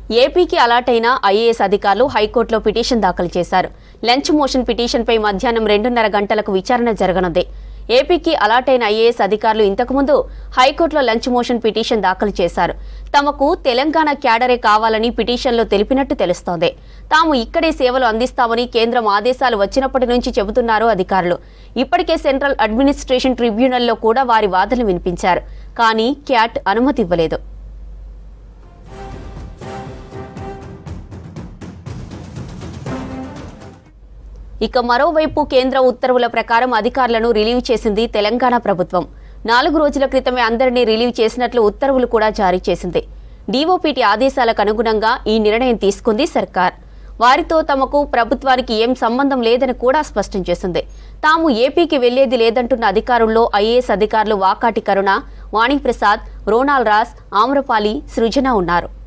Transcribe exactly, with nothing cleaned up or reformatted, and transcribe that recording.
ఏపీకి అలాట్ అయిన ఐఏఎస్ అధికారులు హైకోర్టులో పిటిషన్ దాఖలు చేశారు. లంచ్ మోషన్ పిటిషన్పై మధ్యాహ్నం రెండున్నర గంటలకు విచారణ జరగనుంది. ఏపీకి అలాట్ అయిన ఐఏఎస్ అధికారులు ఇంతకుముందు హైకోర్టులో లంచ్ మోషన్ పిటిషన్ దాఖలు చేశారు. తమకు తెలంగాణ క్యాడరే కావాలని పిటిషన్లో తెలిపినట్టు తెలుస్తోంది. తాము ఇక్కడే సేవలు అందిస్తామని కేంద్రం ఆదేశాలు వచ్చినప్పటి నుంచి చెబుతున్నారు అధికారులు. ఇప్పటికే సెంట్రల్ అడ్మినిస్ట్రేషన్ ట్రిబ్యునల్లో కూడా వారి వాదనలు వినిపించారు. కానీ క్యాట్ అనుమతి ఇవ్వలేదు. ఇక మరోవైపు కేంద్ర ఉత్తర్వుల ప్రకారం అధికారులను రిలీవ్ చేసింది తెలంగాణ ప్రభుత్వం. నాలుగు రోజుల క్రితమే అందరినీ రిలీవ్ చేసినట్లు ఉత్తర్వులు కూడా జారీ చేసింది. డీఓపీటీ ఆదేశాలకు అనుగుణంగా ఈ నిర్ణయం తీసుకుంది సర్కార్. వారితో తమకు ప్రభుత్వానికి ఏం సంబంధం లేదని కూడా స్పష్టం చేసింది. తాము ఏపీకి వెళ్లేది లేదంటున్న అధికారుల్లో ఐఏఎస్ అధికారులు వాకాటి కరుణ, వాణిప్రసాద్, రోనాల్ రాస్, ఆమ్రపాలి, సృజన ఉన్నారు.